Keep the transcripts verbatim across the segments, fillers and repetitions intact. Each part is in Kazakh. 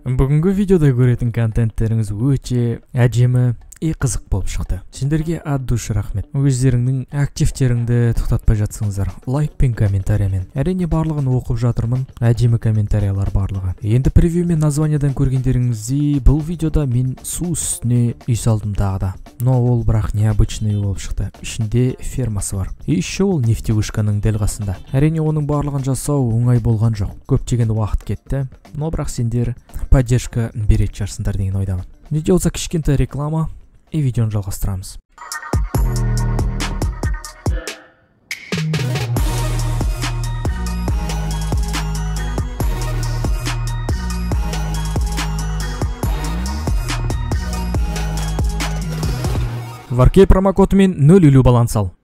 Бүгінгі видеода көретін контенттеріңіз өте әдемі и қызық болып шықты. Сендерге ат душы рахмет. Өздеріңнің активтеріңді тоқтатпай жатсыңыздар. Лайк пен комментариямен. Әрине барлығын оқып жатырмын. Әдемі комментариялар барлығы. Енді превью мен названиядан көргендеріңіздей, бұл видеода мен су үстіне үй салдым тағы да. Но ол бірақ необычный болып шықты. Ішінде фермасы бар. И еще ол нефтевышканың дәл қасында. Әрине оның барлығын жасау оңай болған жоқ. Көптеген уақыт кетті. Но бірақ сендер поддержка беретін шығарсыңдар деген ойдамын. Видео болса кішкентай реклама и видеоны жалғастырамыз. Варкей промокодымен нөл елу баланс ал.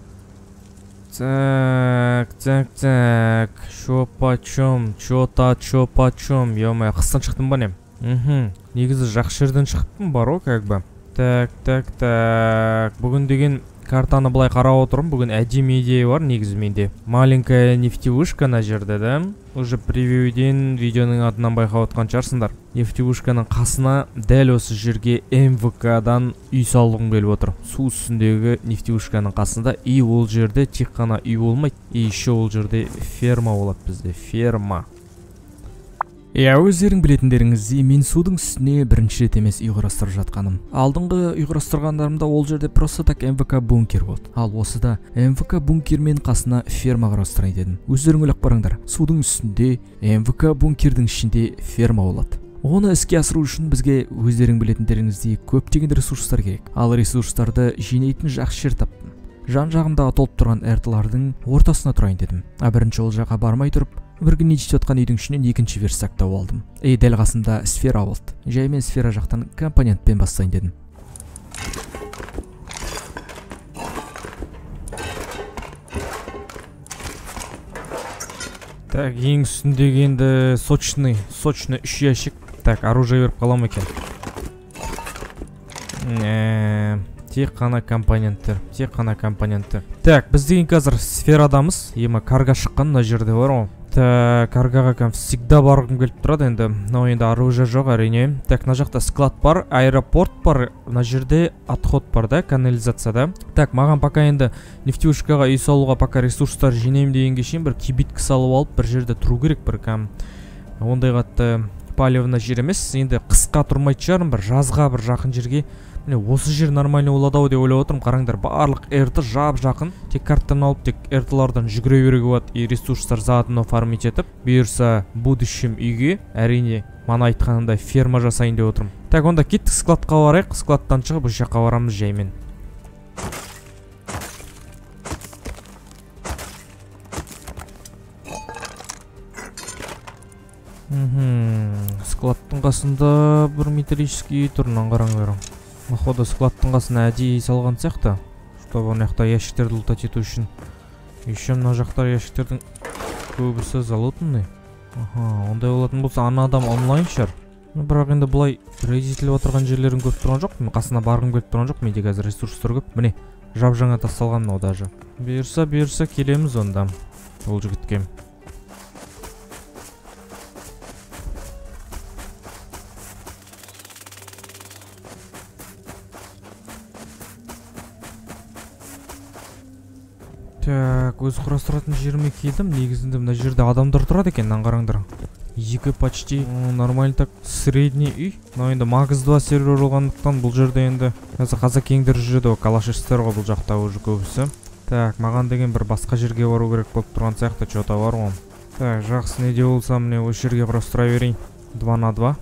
Так, так, так. Шо почем, чё-то, чё почем. Ё-моё, қыстан шықтым ба не? Мхм. Негізі жақсы жерден шығыппын бар о, как бы. Так, так, так. Бүгін деген картаны былай қарап отырмын. Бүгін әдемі идея бар негізі менде. Маленькая нефтевышка на жерде, да? Уже превьюден видеоның атынан байқап отқан шығарсыңдар. Нефтевышканың қасына дәл осы жерге эм вэ ка-дан үй салғым келіп отыр. Су үстіндегі нефтевышканың қасында. И ол жерде тек қана үй болмайды. И еще ол жерде ферма болады бізде. Ферма. Иә, өздерің білетіндеріңіздей, мен судың үстіне бірінші рет емес үй құрастырып жатқаным. Алдыңғы үй құрастырғандарымда ол жерде просто так эм вэ ка бункер болды. Ал осыда эм вэ ка бункер мен қасына ферма құрастырайын дедім. Өздерің ойлап қараңдар. Судың үстінде эм вэ ка бункердің ішінде ферма болады. Оны іске асыру үшін бізге өздерің білетіндеріңіздей көптеген ресурстар керек. Ал ресурстарды жинайтын жақсы жер таптым. Жан-жағымдағы толып тұрған әртілардың ортасына тұрайын дедім. А бірінші ол жаққа бармай тұрып, бір күн нече отқан үйдің ішінен екінші верстак тауып алдым. И дәл қасында сфера болды. Жай мен сфера жақтан компонентпен бастайын дедім. Так, ең үстіндегі енді сочный, сочный үш ящик. Так, оружие беріп қалам екен. Тек қана компоненттер, тек қана компоненттер. Так, біз деген қазір сферадамыз. Ема карға шыққан мына жерде бар ғой. Так, каргаға кәм всегда барғым келіп тұрады енді. Но енді оружие жоқ әрине. Так, мына жақта склад бар, аэропорт бар, мына жерде отход бар да, канализацияда. Так, маған пока енді нефтевышкаға үй салуға пока ресурстар жинаймын дегенге шейін бір кибитка салып алып, бір жерде тұру керек, бір кәм ондай қатты палевна жер емес. Енді қысқа тұрмайды шығармын, бір жазға бір жақын жерге. Міне осы жер нормально болады ау деп ойлап отырмын. Қараңдар, барлық эрті жап жақын. Тек карттан алып, тек эртілардан жүгіре беруге болады. И ресурстар заодно фармить етіп, бұйырса будущем үйге әрине мана айтқанымдай ферма жасайын деп отырмын. Так, онда кеттік складқа барайық. Складтан шығып бұл жаққа барамыз жаймен. Складтың қасында бір металлический тұрынан қараңдар. Походу складтың қасына әдейі салған сияқты, чтобы оны жақта ящиктерді лутать ету үшін. Еще мына жақтар ящиктердің көбісі залутынный. Аха, ондай болатын болса ана адам онлайн шығар. Бірақ енді бұлай резителіп отырған жерлерін көріп тұрған жоқ. Мен қасына барғым келіп тұрған жоқ. Менде қазір ресурстар көп. Міне, жап жаңа тасталған мынау даже. Бұйырса, бұйырса келеміз онда ол жігітке. Так, өз құрастыратын жеріме келдім. Негізінде мына жерде адамдар тұрады екен, қараңдар. Екі почти нормально так средний үй. Но енді магз два сервер болғандықтан бұл жерде енді қазақ-кеңдер жүреді, калашистер ғой бұл жақта уже көбісі. Так, маған деген бір басқа жерге бару керек болып тұрған сияқты, что-то бар ғой. Так, жақсы, неде болса міне осы жерге құрастыра берейін. два на два.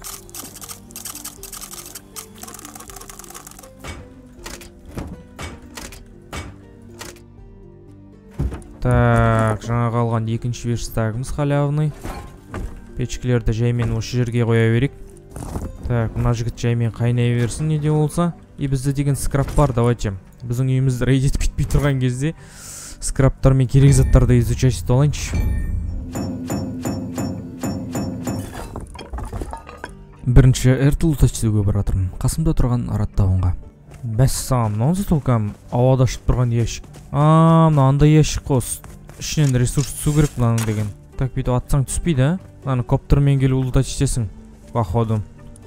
Так, жаңа қалған екінші верстагымыз халявный. Печкілерді жаймен осы жерге қоя берейік. Так, мына жігіт жаймен қайнай берсін неде болса. И бізде деген скрап бар, давайте. Біздің үйімізді рейдет күтпей тұрған кезде скраптар мен керек заттарды изучать етіп алайыншы. Бірінші эртл утачтуге баратырмын. Қасымда тұрған араттауынға. Бәссам, мынаусы толкам ауада ұшып тұрған ящик. А, мына андай ящик қос. Ішінен ресурс түсу керек мынаның деген. Так, бүйтіп атсаң түспейді, а? Мынаны коптермен келіп улутать етесің. походу.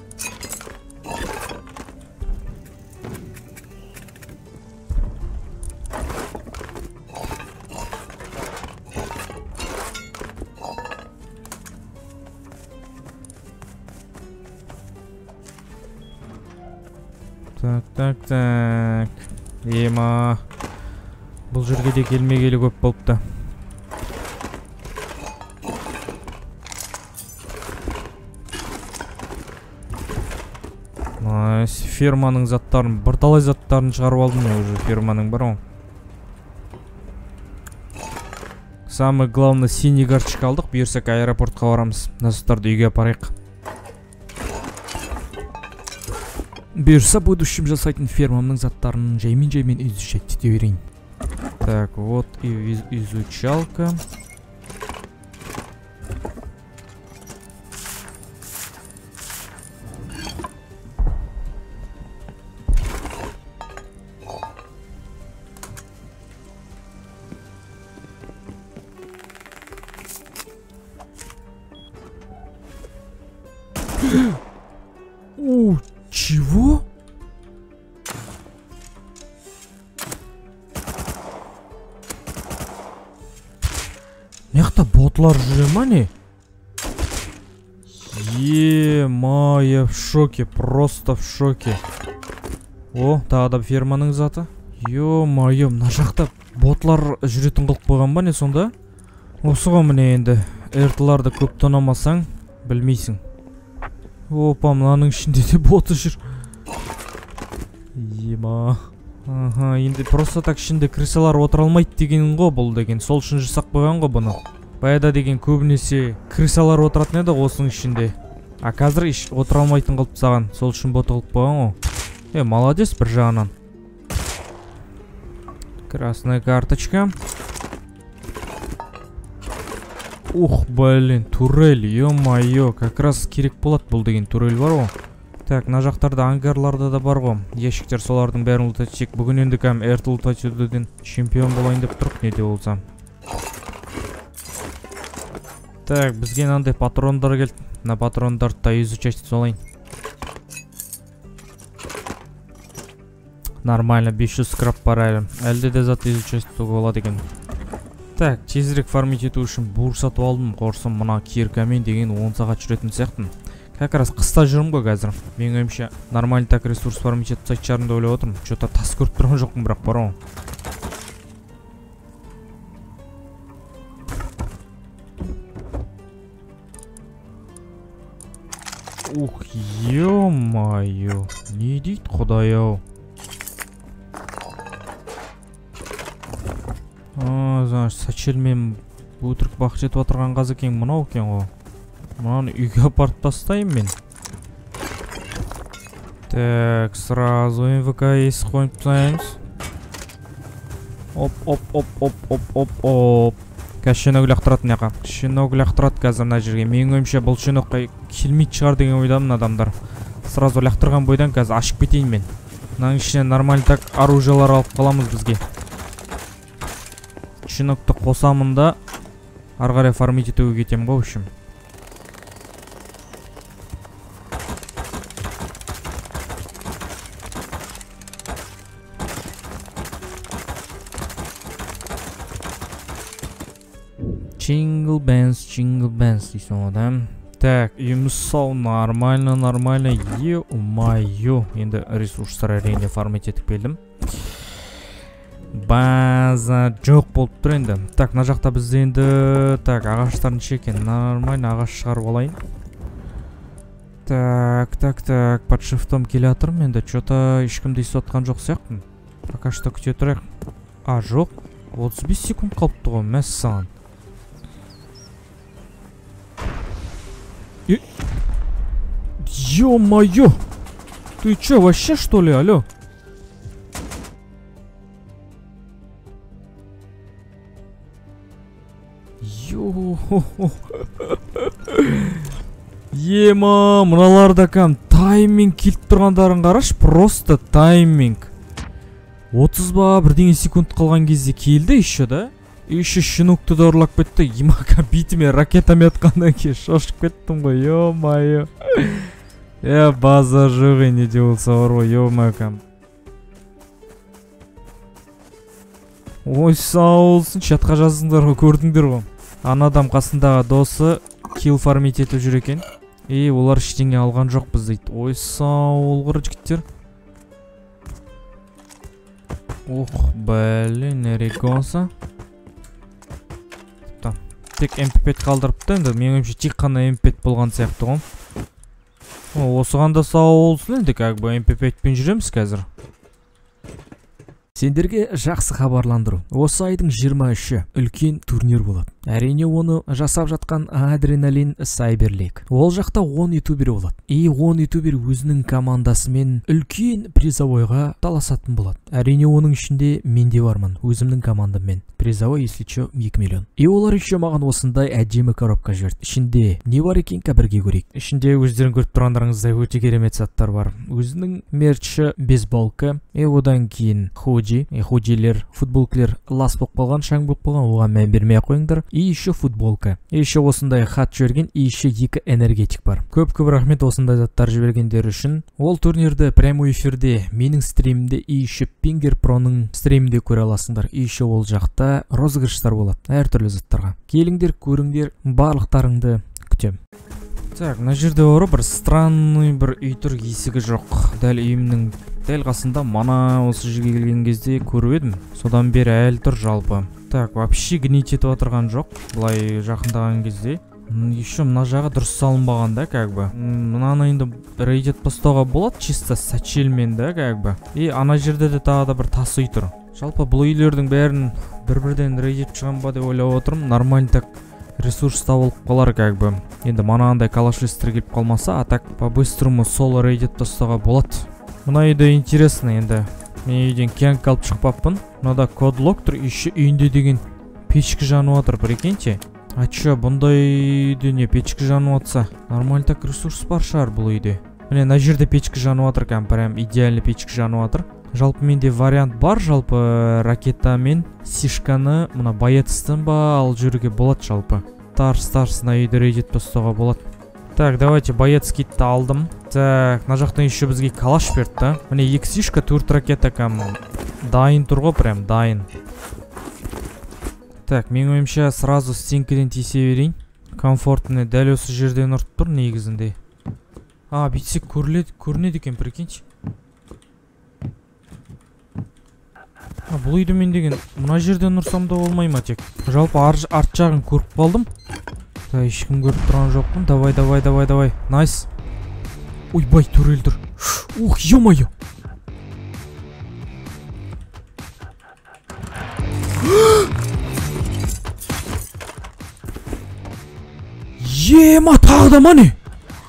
Так, так, так. Ема. Бұл жерге де келмегелі көп болыпты. Найс, ферманың заттарын, бірталай заттарын шығарып алдым я уже, ферманың бар ғой. Самый главный синий карточка алдық, бұйырсақ аэропортқа барамыз. Назықтарды үйге апарайық. Бұйырса будущем жасайтын фермамның заттарын жаймен-жаймен изучать ете берейін. Так, вот и изучалка. О, чего? Мықты ботлар жүре ма не? Ема, я в шоке, просто в шоке. О, тағы да ферманың заты. Ё-майо, мына жақта ботлар жүретін қылып қойған ба не сонда? Осыға міне енді эртларды көп тонамасаң, білмейсің. Опа, мынаның ішінде де боты жүр. Ема. Ага, енді просто так ішінде крысалар отыра алмайды деген ғой бұл деген. Сол үшін жасақ қойған ғой бұны. Баяда деген көбінесе крысалар отыратын еді осының ішінде. А қазір еш отыра алмайтын қылып саған. Сол үшін боты қылып қойған ғой. Е, молодец бір жағынан. Красная карточка. Ух, блин, турель, ё-майо, как раз керек болады бұл деген турель бар ғой. Так, на жақтарда ангарларда да бар ғой. Ешіктер солардың бәрін ұлтатшек. Бүгін енді кәм әрті ұлтатшеден чемпион болайын деп тұрып, неде болса. Так, бізге нандай патрондар келді. На патрондарды да изучать солайын. Нормально, бес жүз скрап бар әлі. Әлде де зат изучать болады екен. Так, тезірек фармить ету үшін бур сатып алдым. Қорсым мына киркамен деген он сағат жүретін сияқтын. Как раз қыста жүрім ғой қазір. Мен ойымша нормально так ресурс фармить етіп сайтчарын да ойлап отырмын. Что-то тас көріп тұрған жоқпын, бірақ бар ғой. Ух, ё-майо, не дейді құдай-ау. А, знаешь, сачелмен өтірік бақ жетіп отырған қазы екен мынау екен ғой. Мынаны үйге апарып тастайын мен. Так, сразу эм вэ ка есі қойып тастаймыз. Оп, оп, оп, оп, оп, оп, оп. Қазір шенок лақтыратын яқа. Шенок лақтырат қазір мына жерге. Менің ойымша бұл шенокқа келмейді шығар деген ойдамын адамдар. Сразу лақтырған бойдан қазір ашып кетейін мен. Мынаның ішіне нормально так оружиялар алып қаламыз бізге. Шенокты қосамын да ары қарай фармить етуге кетем ғой үшін. Jingle Bands, Jingle Bands дейсің одан. Так, үйіміз сау, нормально, нормально. Е-майо, енді ресурстар әрине фармить етіп келдім. База жоқ болып тұр енді. Так, мына жақта бізде енді так, ағаштарын шекен. Нормально ағаш шығарып алайын. Так, так, так, под шифтом келе атырмын енді. Что-то ешкімді естіп жоқ сияқтын. Пока что күте тұрайық. А, жоқ. отыз бес секунд қалыпты ғой, мәссаған. Ё-моё! Ты чё, вообще что ли, алло? Йо-хо-хо. Ема, мыналарда кәм тайминг келіп тұрғандарын қараш, просто тайминг. отыз ба бірдеңе секунд қалған кезде келді еще, да? еще щенокты да ұрлап кетті. Имака битіме ракетами атқаннан кейін шошып кеттім ғой, ё-майо. Е, базар жоқ не де болса бар ғой, ё-майо. Ой, сау болсын, чатқа жаздыңдар ғой, көрдіңдер ғой. Ана адам қасындағы досы килл фармит етіп жүр екен. И олар ештеңе алған жоқ біз дейді. Ой, сау олғыр жігіттер. Ух, блин, нереконса. Тек эм пи пять қалдырыпты, енді мен ойымша тек қана эм пи пять болған сияқты ғой. Осыған да сау болсын, енді как бы эм пи пять пен жүреміз қазір. Сендерге жақсы хабарландыру. Осы айдың жиырма үші үлкен турнир болады. Әрине оны жасап жатқан Адреналин Сайберлейк. Ол жақта он ютубер болады. И он ютубер өзінің командасымен үлкен призовойға таласатын болады. Әрине оның ішінде мен де бармын, өзімнің командаммен. Призовой, если что, екі миллион. И олар еще маған осындай әдемі коробка жіберді. Ішінде не бар екен бірге көрейік. Ішінде өздерің көріп тұрғандарыңыздай өте керемет заттар бар. Өзінің мерчі, бейсболка, и одан кейін худи, и худилер, футболкалер лас болып қалған, шаң болып қалған, оған мән бермей қойыңдар. И еще футболка. И еще осындай хат жіберген, и еще екі энергетик бар. Көп-көп рахмет осындай заттар жібергендер үшін. Ол турнирді прямой эфирде менің стримімде, и еще Пингер Проның стримінде көре аласыңдар. И еще ол жақта розыгрыштар болады, әртүрлі заттарға. Келіңдер, көріңдер, барлықтарыңды күтем. Так, мына жерде бар бір странный бір үй тұр, есігі жоқ. Дәл үйімнің дәл қасында мана осы жерге келген кезде көріп едім. Содан бері әлі тұр жалпы. Так, вообще гнить етіп отырған жоқ. Бұлай жақындаған кезде. Еще мына жағы дұрыс салынбаған да, как бы. Мынаны енді рейд етіп тастауға болады, чисто сачелмен да, как бы. И ана жерде де тағы да бір тас үй тұр. Жалпы бұл үйлердің бәрін бір-бірден рейд етіп шыған ба деп ойлап отырмын. Нормально так ресурс табылып қалар, как бы. Енді манағандай калашлистер келіп қалмаса, а так по-быстрому сол рейд етіп тастауға болады. Мына үйде интересно енді. Мен үйден кеңк алып шықпаппын. Мынада кодлок тұр, еще үйінде деген печкі жанып отыр, прикиньте. А чё, бұндай үйде не печкі жанып отса? Нормально так ресурс бар шығар бұл үйде. Міне, мына жерде печкі жанып отыр, кәм прям идеальный печкі жанып отыр. Жалпы менде вариант бар, жалпы ракета мен сишканы мына боецтен ба алып жүруге болады жалпы. Тарс-тарс на үйді рейд етіп тастауға болады. Так, давайте боец китті алдым. Так, мына жақтан еще бізге калаш берді да. Міне екі сишка, төрт ракета кәм дайын тұр ғой, прям дайын. Так, мен ойымша сразу стенкіден тисе берейін. Комфортный дәл осы жерден ұрып тұр негізінде. А, бүйтсек көрінеді екен, прикиньте. Бұл үйді мен деген мына жерден ұрсам да болмай ма тек? Жалпы арт жағын көріп қалдым. Да, ешкім көріп тұрған жоқпын. Давай, давай, давай, давай. Найс. Ой, бай, турель тұр. Ух, ё-майо. Ема, тағы да ма не?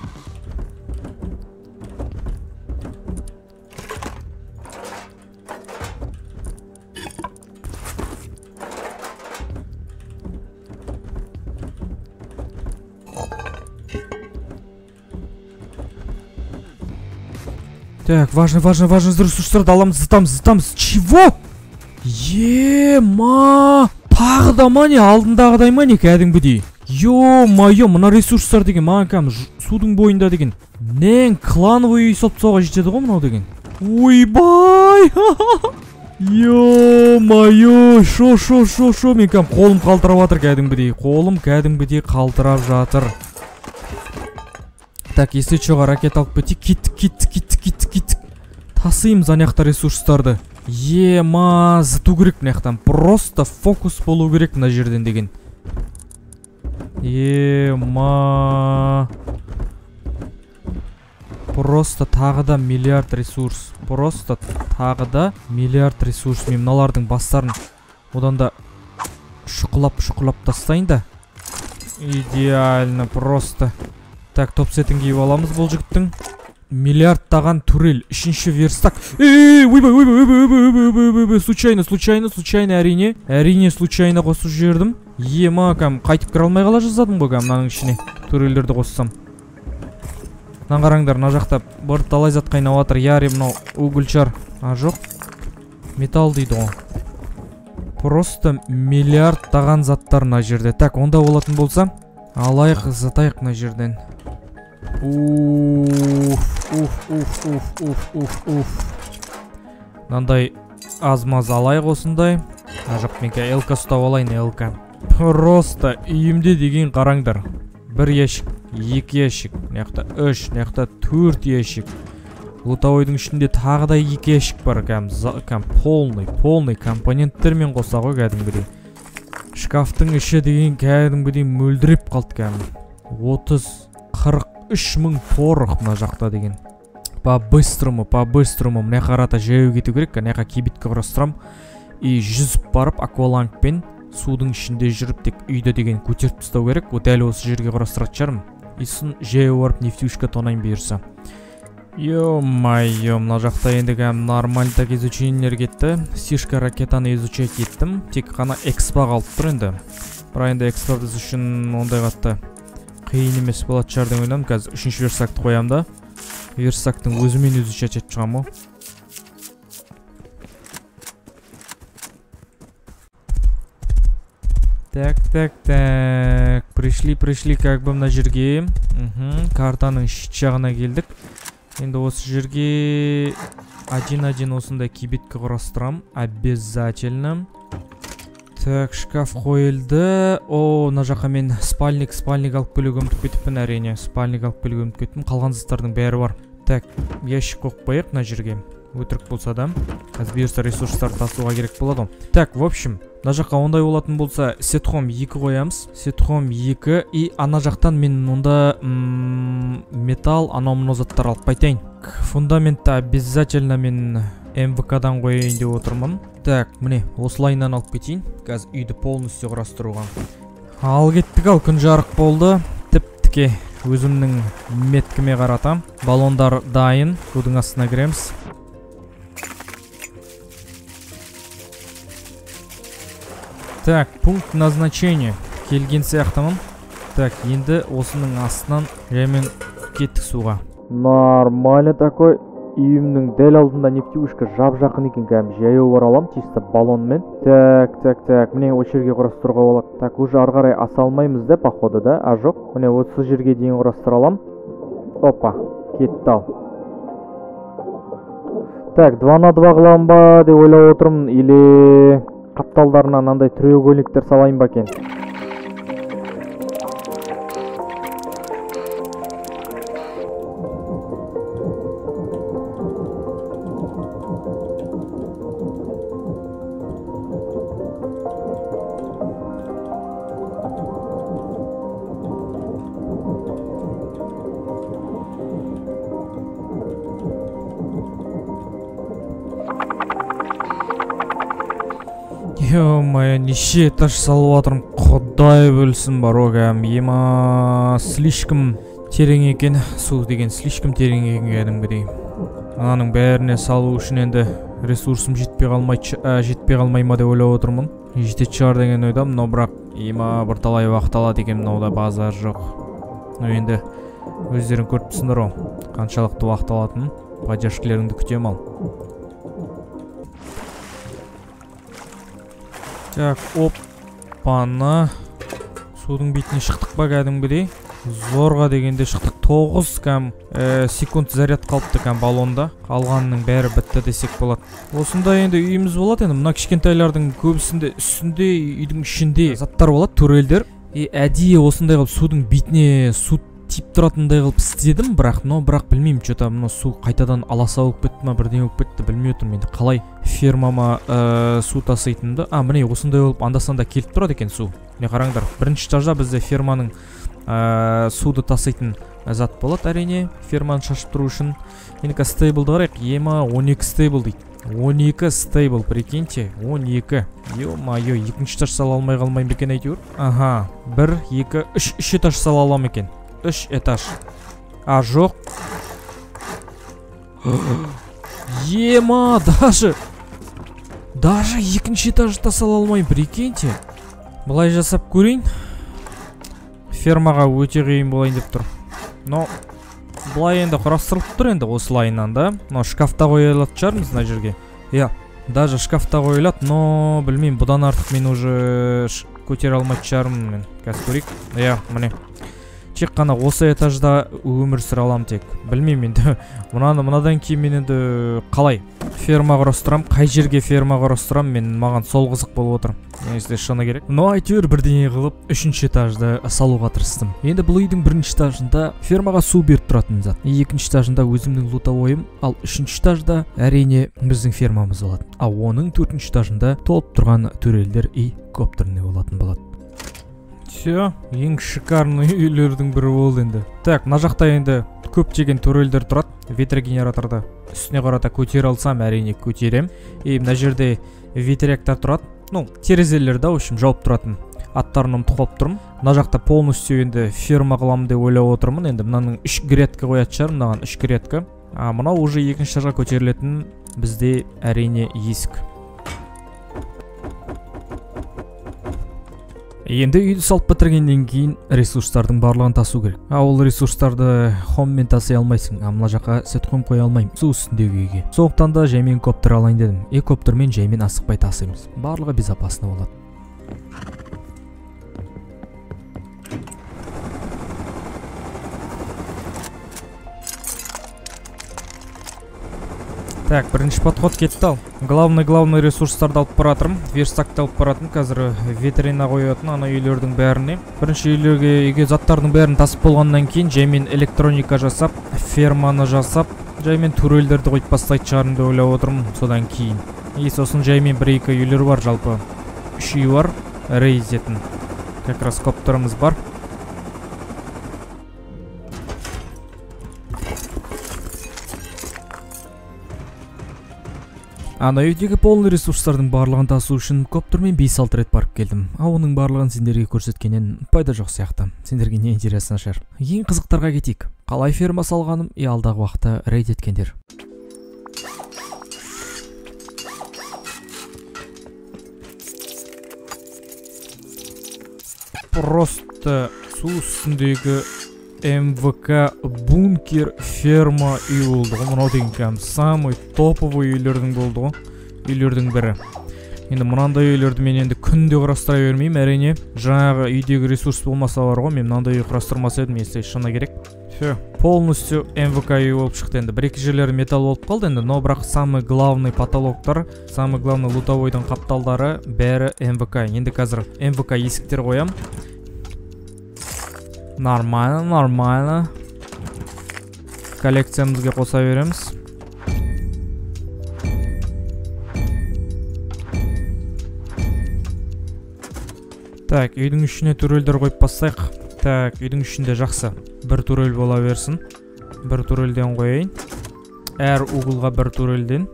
Так, важно, важно, важно, ресурстарды аламыз, зытамыз, зытамыз. Чего? Ема! Тағы да ма не? Алдындағыдай ма не? Кәдімгідей. Ё-майо, мына ресурстар деген маған кәм судың бойында деген. Нен клановый үй сопсауға жетеді ғой мынау деген. Ойбай! Ё-майо, шо, шо, шо, шо. Мен кәм қолым қалтырап жатыр кәдімгідей. Қолым кәдімгідей қалтырап жатыр. Так, если чоға ракет алып кетейік, кеттік, кеттік, кеттік, кеттік, кеттік. Тасыймыз анаяқта ресурстарды. Ема, зыту керек мынаяқтан. Просто фокус болу керек мына жерден деген. Ема. Просто тағы да миллиард ресурс. Просто тағы да миллиард ресурс. Мен мыналардың бастарын одан да шұқылап-шұқылап тастайын да. Идеально, просто. Так, топ-сетін кейіп аламыз бұл жігіттің. Миллиардтаған турель, үшінші верстак. Эй, ойбай, ойбай, ойбай, ойбай, ойбай, ойбай, случайно, случайно, случайно, әрине. Әрине, случайно қосып жібердім. Ема, кәм, қайтып кіре алмай қала жаздадым ғой кәм, мынаның ішіне. Турелерді қоссам. Мына қараңдар, мына жақта бір талай зат қайнап жатыр. Яри, мынау угольчар. А, жоқ. Металл дейді ғой. Просто миллиардтаған заттар мына жерде. Так, онда болатын болса, алайық, затайық мына жерден. Уф, уф, уф, уф, уф, уф, уф. Мынандай аз-маз алайық осындай. А жоқ, мен элка ұстап алайын, элка. Просто үйімде деген қараңдар. Бір ящик, екі ящик, мынаяқта үш, мынаяқта төрт ящик. Лутовойдың ішінде тағы да екі ящик бар, кәм, кәм полный, полный компоненттермен қоса ғой кәдімгідей. Шкафтың іші деген кәдімгідей мөлдіреп қалды кәм. отыз қырық үш мың порох мына жақта деген. По-быстрому, по-быстрому мына қарата жаяу кету керек, мына кибитке құрастырам. И жүзіп барып аквалангпен судың ішінде жүріп тек үйді деген көтеріп тастау керек. О дәл осы жерге құрастыратын шығармын. И сосын жаяу барып нефтюшка тонайын бұйырса. Ё-майё, мына жақта енді кәм нормально так изучениелер кетті. Сишка ракетаны изучать еттім. Тек қана экспа қалып тұр енді. Бірақ енді экспа біз үшін ондай қатты қиын емес болады шығар деп ойлаймын. Қазір үшінші версакты қоямын да. Версактың өзімен өзі изучать шығамын. Так, так, так. Пришли, пришли как бы мына жерге. Картаның шет жағына келдік. Енді осы жерге один-один осындай кибитке құрастырам. Обязательно. Так, шкаф қойылды. О, мына жаққа мен спальник, спальник алып келуге ұмытып кетіппін әрине. Спальник алып келуге ұмытып кеттім. Қалған заттардың бәрі бар. Так, ящик қойып қояйық мына жерге. Өтірік болса да. Қазір бұйырса ресурстарды тасуға керек болады. Так, в общем, мына жаққа ондай болатын болса, сетхом екі қоямыз. Сетхом екі. И ана жақтан мен онда металл, анау мынау заттар алып қайтайын. Фундаментті обязательно мен эм вэ ка-дан қояйын деп отырмын. Так, міне, осылайынан алып кетейін. Қазір үйді полностью құрастыруға. Ал кеттік, ал күн жарық болды. Тіп-тіке өзімнің меткіме қаратам. Баллондар дайын. Судың астына кіреміз. Так, пункт назначения. Келген сияқтымын. Так, енді осының астынан жәмен кеттік суға. Нормально такой. Үйімнің дәл алдында нефтюшка жап-жақын екен кәм. Жаяу бар алам, чисто баллонмен. Так, так, так. Міне осы жерге құрастыруға болады. Так, уже ары қарай аса алмаймыз да, походу, да? А жоқ. Міне осы жерге дейін құрастыра алам. Опа, кетті ал. Так, два на два қыламын ба деп ойлап отырмын. Или қапталдарына мынандай треугольниктер салайын ба екен. Ё-моё, неше этаж салып жатырмын, құдай білсін бар оғам. Ема, слишком терең екен, су деген слишком терең екен кәдімгідей. Ананың бәріне салу үшін енді ресурсым жетпей қалмай, жетпей қалмай ма деп ойлап отырмын. Жетет шығар деген ойдам, но бірақ ема бірталай уақыт алады екен, мынауда базар жоқ. Но енді өздерің көріп тұрсыңдар ғой, қаншалықты уақыт алатынын. Поддержкілеріңді күтем ал. Так, оппаны. Судың бетіне шықтық ба кәдімгідей. Зорға дегенде шықтық. тоғыз кәм секунд заряд қалыпты кәм баллонда. Қалғанының бәрі бітті десек болады. Осында енді үйіміз болады. Енді мына кішкентайлардың көбісінде үстінде, үйдің ішінде заттар болады, турелдер. И әдейі осындай қылып судың бетіне су тиіп тұратындай қылып істедім, бірақ, но бірақ білмеймін, что-то мына су қайтадан аласа болып кетті ма, бірдеңе болып кетті, білмей отырмын енді қалай фермама су таситынымды. А, міне осындай болып анда-санда келіп тұрады екен су. Міне қараңдар, бірінші этажда бізде ферманың суды таситын зат болады әрине, ферманы шашып тұру үшін. Енді стейблды қарайық, ема он екі стейбл дейді. он екі стейбл, прикиньте, он екі. Ё-майё, екінші этаж сала алмай қалмайым екен әйтеуір. Ага, бір, екі, үш, үш этаж сала алам екен. үш этаж. А жоқ. Ема, даже даже екінші этажды сала алмай, прикиньте. Бұлай жасап көрейін. Фермаға өте қиын болайын деп тұр. Но бұлай енді құрастырылып тұр енді осылайынан да. Но шкафта қоя алатын шығармыз мына жерге. Иә, даже шкафта қойылады, но білмеймін, бұдан артық мен уже көтере алмайтын шығармын мен. Қазір көрейік. Иә, міне. Тек қана осы этажда өмір сүре аламын тек. Білмеймін енді. Мынаны мынадан кейін мен енді қалай ферма құрастырам, қай жерге ферма құрастырам, мен маған сол қызық болып отыр. Несіне шыны керек. Но әйтеуір бірдеңе қылып үшінші этажды салуға тырыстым. Енді бұл үйдің бірінші этажында фермаға су беріп тұратын зат. Екінші этажында өзімнің лутовойым, ал үшінші этажда әрине біздің фермамыз болады. Ал оның төртінші этажында толып тұрған төрелдер и коптерный болатын болады. Все, ең шикарный үйлердің бірі болды енді. Так, мына жақта енді көптеген төрелдер тұрады. Ветрогенераторды үстіне қарата көтере алсам, әрине көтерем. И мына жерде ветряктар тұрады. Ну, терезелерді, в общем, жауып тұратын аттарын ұмытып қалып тұрмын. Мына жақта полностью енді ферма қыламын деп ойлап отырмын. Енді мынаның үш грядка қоятын шығар, мынаған үш грядка. А мынау уже екінші этажға көтерілетін бізде әрине есік. Енді үйді салып бітіргеннен кейін ресурстардың барлығын тасу керек. А ол ресурстарды хоммен таси алмайсың. А мына жаққа сет хом қоя алмаймын су үстіндегі үйге. Сондықтан да жаймен коптер алайын дедім. И коптермен жаймен асықпай тасимыз. Барлығы безопасно болады. Так, бірінші подход кетті ал. Главный-главный ресурстарды алып баратырмын. Верстакты алып баратын, қазір ветерина қоятын ана үйлердің бәріне. Бірінші үйлерге үйге заттардың бәрін тасып болғаннан кейін жаймен электроника жасап, ферманы жасап, жаймен турелдерді қойып бастайтын шығармын деп ойлап отырмын содан кейін. И сосын жаймен бір-екі үйлер бар, жалпы үш үй бар, рейзетін. Как раз коптеріміз бар. Ана үйдегі полный ресурстардың барлығын тасу үшін коптермен бес алты рет барып келдім. А оның барлығын сендерге көрсеткеннен пайда жоқ сияқты. Сендерге не интересно шығар. Ең қызықтарға кетейік. Қалай ферма салғаным и алдағы уақытта рейд еткендер. Просто су үстіндегі эм вэ ка бункер ферма үй болды ғой. Мынау деген кәм самый топовый үйлердің болды ғой. Үйлердің бірі. Енді мынандай үйлерді мен енді күнде құрастыра бермеймін, әрине. Жаңағы үйдегі ресурс болмаса бар ғой, мен мынандай үй құрастырмас едім, если шыны керек. Все, полностью эм вэ ка үй болып шықты енді. Бір-екі жерлері металл болып қалды енді, но бірақ самый главный потолоктар, самый главный лутовойдың қапталдары бәрі эм вэ ка. Енді қазір эм вэ ка есіктер қоям. Нормально, нормально. Коллекциямызға қоса береміз. Так, үйдің ішіне турелдер қойып бастайық. Так, үйдің ішінде жақсы. Бір турел бола берсін. Бір турелден қойайын. Әр уғылға бір турелден.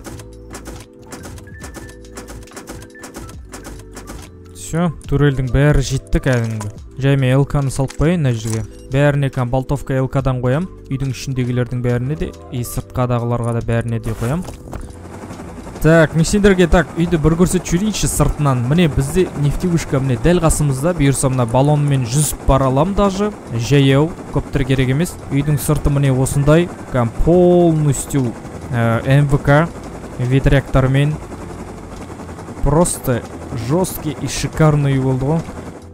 Все, турелдің бәрі жетті кәдімгі. Жайме эл каны салып қойайын мына жерге. Бәріне кән болтовка эл кадан қоям. Үйдің ішіндегілердің бәріне де, и сыртқадағыларға да бәріне де қоям. Так, мен сендерге так үйді бір көрсетіп жіберейінші сыртынан. Міне бізде нефтегушка міне дәл қасымызда. Бұйырса мына баллонмен жүзіп бара алам даже. Жаяу, коптер керек емес. Үйдің сырты міне осындай. Кән полностью эм вэ ка ветряктармен. Просто жесткий и шикарный үй болды ғой.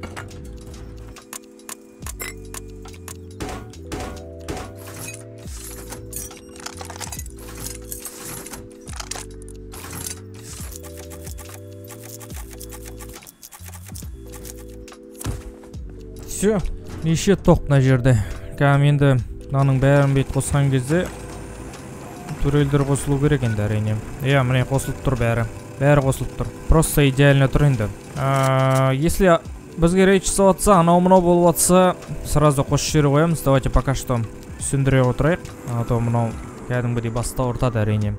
Все, неше тоқ мына жерде. Кәм енді мынаның бәрін бет қосқан кезде турелдер қосылу керек енді әрине. Иә, міне қосылып тұр бәрі. Бәрі қосылып тұр. Просто идеально тұр енді. Если бізге рейд жасап жатса, анау мынау болып жатса, сразу қосып жібере қоямыз. Давайте пока что сөндіре отырайық. А то мынау кәдімгідей баста ұртады әрине.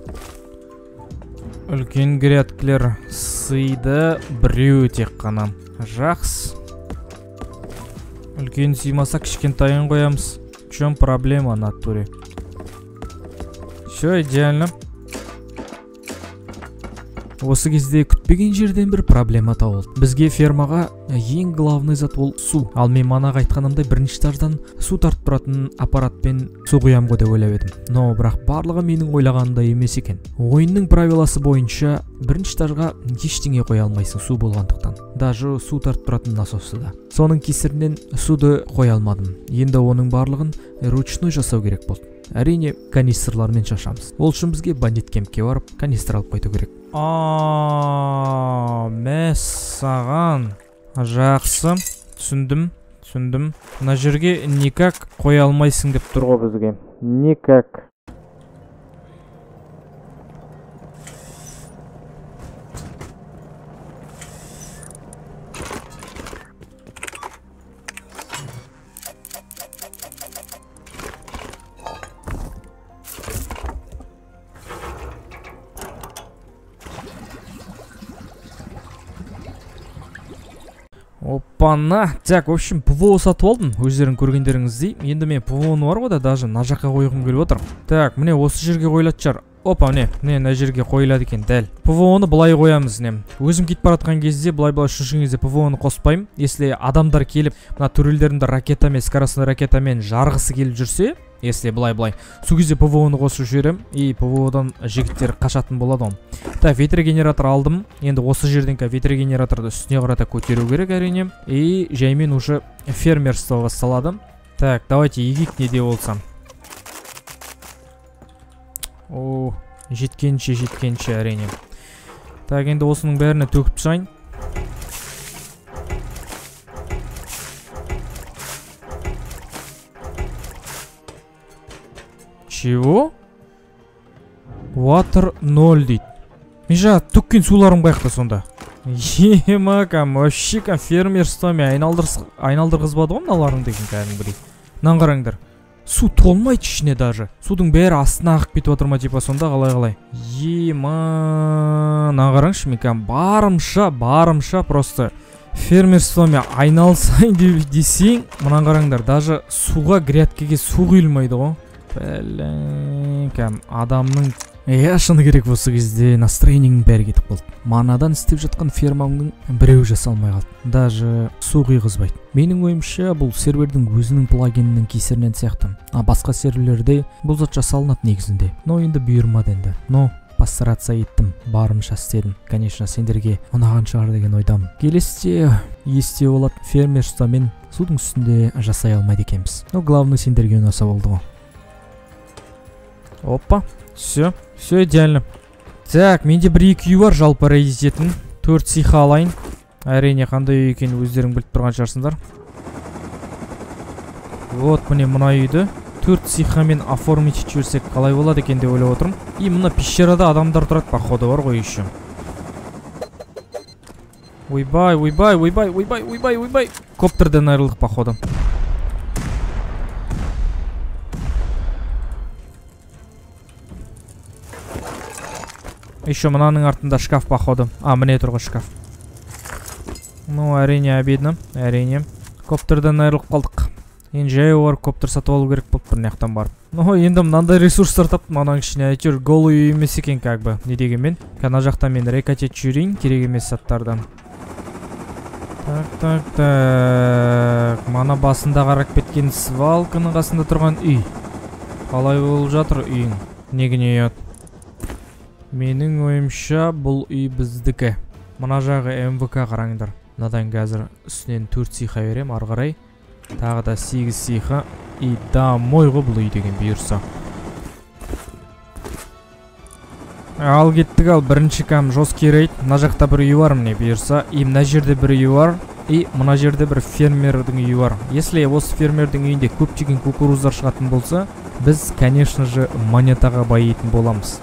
Үлкен грядкілер сыйды, біреу тек қана. Жақсы. Үлкен сыймаса кішкентайын қоямыз. В чем проблема на туре? Все идеально. Осы кезде күтпеген жерден бір проблема тауылды. Бізге фермаға ең главный зат ол су. Ал мен манаға айтқанымдай бірінші этаждан су тартып тұратын аппаратпен су құям ғой деп ойлап едім. Но бірақ барлығы менің ойлағанымдай емес екен. Ойынның правиласы бойынша бірінші этажға ештеңе қоя алмайсың су болғандықтан. Даже су тартып тұратын насосы да. Соның кесірінен суды қоя алмадым. Енді оның барлығын ручной жасау керек болды. Әрине канистрлармен шашамыз. Ол үшін бізге бандит кемпке барып канистр алып қайту керек. А, мәссаған. Жақсы, түсіндім, түсіндім. Мына жерге никак қоя алмайсың деп тұр ғой бізге. Никак. Опана, так, в общем, ПВО сатып алдым, өздерің көргендеріңіздей. Енді мен ПВО-ны бар ғой да, даже мына жаққа қойғым келіп отыр. Так, міне осы жерге қойылатын шығар. Опа, міне, міне мына жерге қойылады екен, дәл. ПВО-ны былай қоямыз, не. Өзім кетіп баратқан кезде, былай-былай шушың кезде ПВО-ны қоспаймын. Если адамдар келіп, мына төрелдерінде ракетамен, скоростной ракетамен жарғысы келіп жүрсе, если былай-былай, сол кезде ПВО-ны қосып жіберем, и ПВО-дан жігіттер қашатын болады ғой. Так, ветрогенератор алдым. Енді осы жерден ветрогенераторды үстіне қарата көтеру керек әрине. И жаймен уже фермерство басталады. Так, давайте егейік неде болсам. О, жеткенше, жеткенше әрине. Так, енді осының бәріне төгіп тастайын. Чего? Water ноль дейді. Мен жаңа төккен суларым қаяқта сонда. Ема кәм, вообще кәм фермерствомен айналдырғызбады ғой мыналарың деген кәдімгідей. Мынаны қараңдар. Су толмайды ішіне даже. Судың бәрі астына ағып кетіп отыр ма типа сонда қалай-қалай. Ема, мынаны қараңшы мен кәм барымша, барымша просто фермерствомен айналсайын десең, мынаны қараңдар, даже суға грядкеге су құйылмайды ғой. Бәлін, кәм адамның Иә, шыны керек осы кезде настроениң бәрі кетіп қалды. Манадан істеп жатқан фермамның біреу жасалмай қалды. Даже су құйғызбайды. Менің ойымша бұл сервердің өзінің плагинінің кесірінен сияқты. А басқа серверлерде бұл зат жасалынады негізінде. Но енді бұйырмады енді. Но постараться еттім, барымша істедім. Конечно, сендерге ұнаған шығар деген ойдамын. Келесіде есте болады, фермерствомен судың үстінде жасай алмайды екенбіз. Но главный сендерге ұнаса болды ғой. Опа. Все, все идеально. Так, менде бір екі үй бар жалпы рейдететін. Төрт сиха алайын. Әрине қандай үй екенін өздерің біліп тұрған шығарсыңдар. Вот міне мына үйді төрт сихамен оформить жіберсек қалай болады екен деп ойлап отырмын. И мына пещерада адамдар тұрады, походу бар ғой еще. Ойбай, ойбай, ойбай, ойбай, ойбай, ойбай. Коптерден айырылдық, походу. Еще мынаның артында шкаф, походу. А, міне тұрғы шкаф. Ну, әрине, обидно. Әрине. Коптерден айырылып қалдық. Енді жай бар, коптер сатып алу керек болып бір наяқтан барып. Ну, енді мынандай ресурстар таптым, мынаның ішіне әйтеуір голый үй емес екен, как бы. Не дегенмен, кана жақта мен рекатет жүрейін, керек емес заттардан. Так, так, так. Мана басында қарап кеткен свалканың қасында тұрған үй. Қалай болып жатыр үйің? Негіне ұят. Менің ойымша бұл үй біздікі. Мына жағы эм вэ ка қараңдар. Надан қазір үстінен төрт сиха берем, арғарай. Тағы да сегіз сиха. И домой ғой бұл үй деген бұйырса. Ал кеттік, ал бірінші кам жесткий рейд. Мына жақта бір үй бар міне бұйырса. И мына жерде бір үй бар. И мына жерде бір фермердің үйі бар. Если осы фермердің үйінде көптеген кукуруздар шығатын болса, біз, конечно же, монетаға байитын боламыз.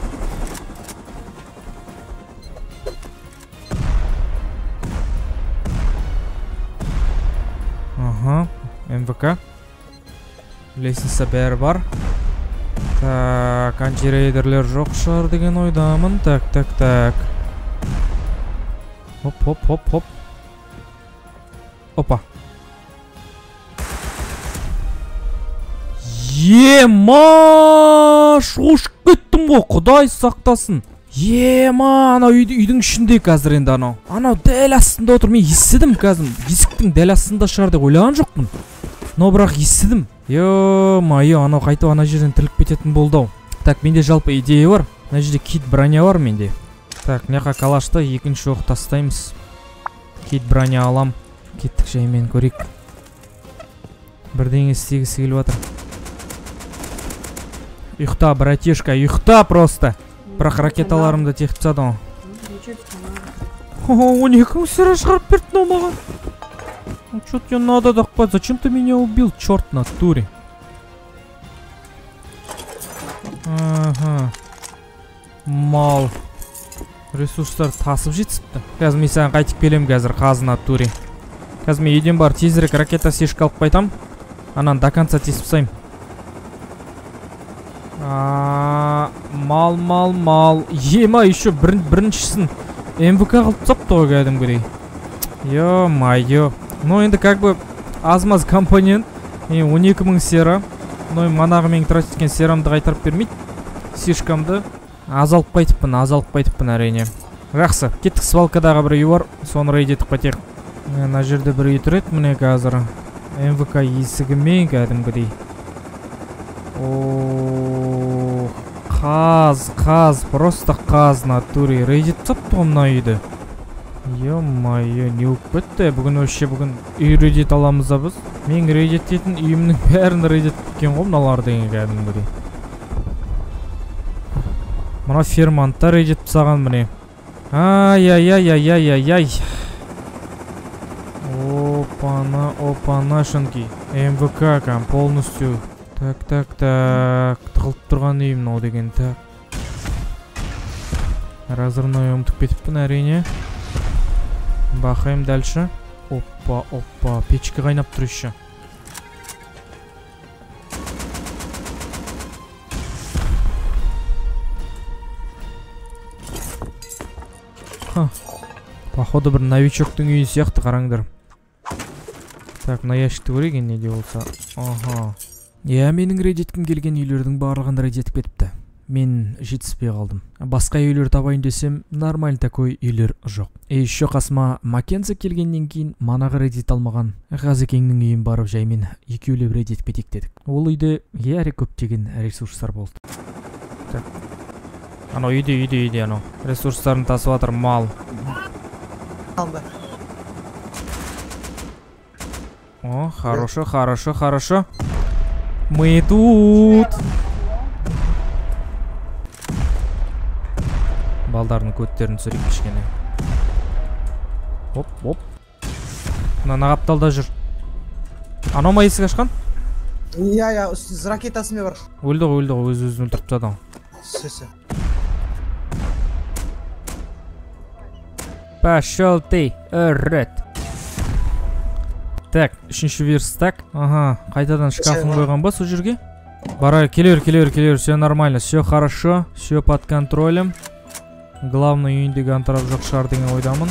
Ага, эм вэ ка. Лестница бәрі бар. Так, антирейдерлер жоқ шығар деген ойдамын. Так, так, так. Хоп, хоп, хоп, хоп. Опа. Ема, шошып кеттім ғой, құдай сақтасын. Ема, анау үйдің ішінде қазір енді анау. Анау дәл астында отыр. Мен естідім қазір. Есіктің дәл астында шығар деп ойлаған жоқпын. Но бірақ естідім. Ё-майо, анау қайтып ана жерден тіріліп кететін болды ау. Так, менде жалпы идея бар. Мына жерде кит броня бар менде. Так, мынақа калашты екінші оқ тастаймыз. Кит броня алам. Кеттік жаймен көрейік. Бірдеңе істегісі келіп жатыр. Ұйықта, братишка, ұйықта просто. Бірақ ракеталарымды тектіп тастады ғой. О, он екі мың сыра шығарып берді мынау маған. Что тебе надо такое? Зачем ты меня убил, черт в натуре? Ага. Мал. Ресурстар тасып жетсіпті. Қазір мен саған қайтып келем қазір қазына туре. Қазір мен еден бар тезірек ракета сешка алып қайтам. Анан до конца тесіп сайым. Мал, мал, мал. Ема, еще біріншісін эм вэ ка қылып тастапты ғой кәдімгідей. Ё-майо. Ну енді как бы аз-маз компонент. он екі мың сера. Но манағы мен тратить еткен серамды қайтарып бермейді. Сешкамды аз алып қайтыппын, аз алып қайтыппын әрине. Жақсы, кеттік, свалкадағы бір үй бар, соны рейд етіп қайтайық. Мына жерде бір үй тұрады міне қазір. эм вэ ка есігімен кәдімгідей. О, қаз, қаз, просто қаз натуре. Рейд етіп тапты ғой мына үйді. Ё-майо, не өкіп кетті. Бүгін өше бүгін үй рейд ет аламыз да біз. Мен рейд ететін үйімнің бәрін рейд етіп кеткен ғой мыналар деген кәдімгідей. Мына фермантта рейд етіп тастаған міне. Ай-яй-яй-яй-яй-яй. Опана, опана шынки. эм вэ ка кәм полностью. Так, так, так. Тығылып тұрған үйім мынау деген. Так. Разырной ұмытып кетіппін әрине. Бақайым дальше. Опа, опа. Печке қайнап тұр еще. Походу бір новичоктың үйі сияқты қараңдар. Так, мына ящикті көрейік не де болса. Ага. Я, менің рейд еткім келген үйлердің барлығын рейд етіп кетіпті. Мен жетіспей қалдым. Басқа үйлер табайын десем, нормаль такой үйлер жоқ. И еще қасыма Маккензи келгеннен кейін манағы рейд ете алмаған Ғазекеңнің үйін барып жаймен екеулеп рейд етіп кетейік дедік. Ол үйде яғни көптеген ресурстар болды. Так. Анау үйде, үйде, үйде анау. Ресурстарын тасып жатыр мал. О, хорошо, хорошо, хорошо. Мы тут. Балдардың көттерін түсіріп кішкене. Оп, оп. Мына қапталда жүр. Анау ма есік ашқан? Иә, иә, с ракетасымен бар. Өлді ғой, өлді ғой, өз-өзін өлтіріп тастады. Сөзі. Пошел ты, өрет. Так, үшінші верстак. Ага, қайтадан шкафын қойған ба сол жерге? Бара, келер, келер, келер, все нормально, все хорошо, все под контролем. Главный үйіндегі антарап жоқ шығар деген ойдамын.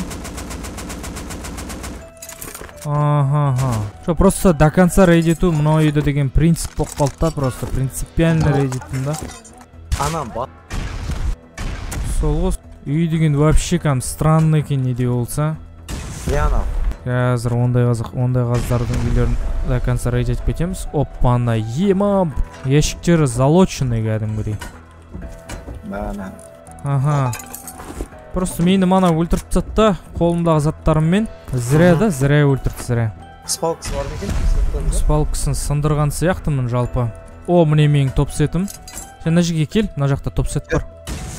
Ага, ага. Что, просто до конца рейд ету, мынау үйді деген принцип болып қалды да, просто принципиально рейд еттім да. Анам ба. Сол ғой. Үй деген вообще кәм странный екен не де болса. Иә анау. Қазір ондай қазық, ондай қаздардың үйлерін до конца рейд етіп кетеміз. Опана, ема, ящиктері залоченный кәдімгідей. Бана. Ага. Просто мені мана өлтіріп тастады да, қолымдағы заттарыммен. Зря да, зря өлтірді, зря. Спалкасы бар екен? Спалкасын сындырған сияқтымын жалпы. О, міне менің топ сетім. Сен мына жерге кел, мына жақта топ сет бар.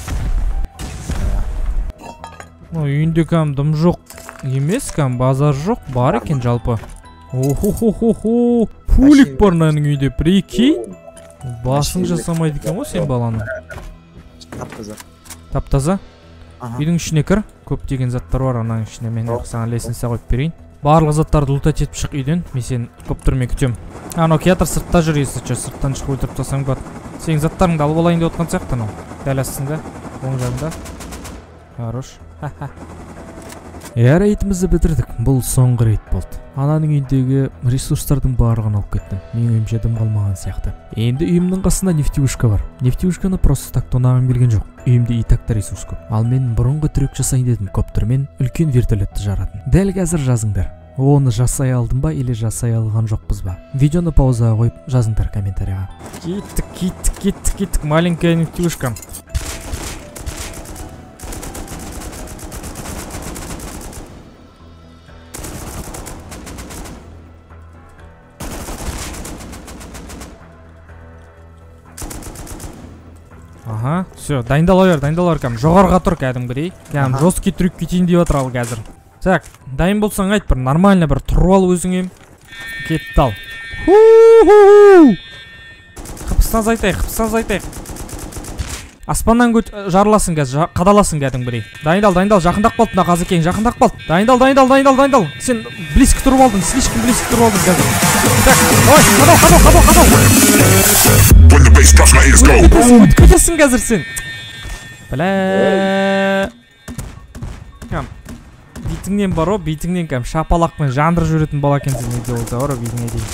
Ну, үйінде кәм дым жоқ емес, кәм базар жоқ, бар екен жалпы. О-хо-хо-хо-хо, пулик бар мынаның үйде, прикинь. Басың жасамайды екен ғой сен баланы. Таптаза. Таптаза? Үйдің ішіне кір, көптеген заттар бар ананың ішіне, мен саған лестница қойып берейін. Барлық заттарды лутать етіп шық үйден, мен сен көп тұрмай күтем. Анау театр сыртта жүр, есі че, сырттан шығып өлтіріп тастасаң болады. Сенің заттарыңды алып алайын деп отқан сияқты анау. Дәл астында, оң жағында. Хорош. Иә, рейдімізді бітірдік. Бұл соңғы рейд болды. Ананың үйіндегі ресурстардың барлығын алып кеттім. Мен ойымша дым қалмаған сияқты. Енді үйімнің қасында нефтеушка бар. Нефтеушканы просто так тонағым келген жоқ. Үйімде и такта ресурс көп. Ал мен бұрынғы трюк жасайын дедім kopterмен үлкен вертолетті жаратын. Дәл қазір жазыңдар. Оны жасай алдым ба или жасай алған жоқпыз ба? Видеоны паузаға қойып жазыңдар комментарияға. Кеттік, кеттік, кеттік, кеттік, маленькая нефтеушка. Ага, все, дайындала бер, дайындала бер, кәм жоғарға тұр кәдімгідей. Кәм жесткий трюк кетейін деп отыр ал қазір. Так, дайын болсаң айт, бір нормально бір тұрып ал өзіңе. Кетті ал. Қыпыстан айтайық, қыпыстан айтайық. Аспаннан көт жарыласың қазір, қадаласың кәдімгідей. Дайындал, дайындал, жақындақ болды мына қазекең, жақындақ болды. Дайындал, дайындал, дайындал, дайындал. Сен близко тұрып алдың, слишком близко тұрып алдың қазір. Так, давай, қадал, қадал, қадал, қадал. Кетесің қазір сен. Бля. Кәм. Битіңнен бар о, битіңнен кәм шапалақпен жандырып жүретін бала екенсің неде болса, ора битіңе дейін.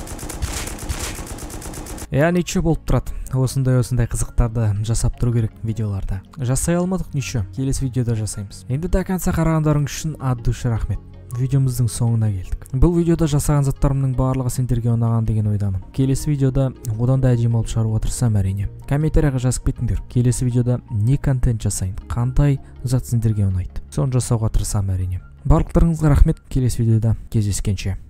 Иә, ниче болып тұрады. Осындай осындай қызықтарды жасап тұру керек видеоларда. Жасай алмадық ниче, келесі видеода жасаймыз. Енді до конца қарағандарың үшін ат душы рахмет. Видеомыздың соңына келдік. Бұл видеода жасаған заттарымның барлығы сендерге ұнаған деген ойдамын. Келесі видеода одан да әдемі алып шығаруға тырысамын әрине. Комментарияға жазып кетіңдер. Келесі видеода не контент жасайын, қандай зат сендерге ұнайды. Соны жасауға тырысамын әрине. Барлықтарыңызға рахмет. Келесі видеода кездескенше.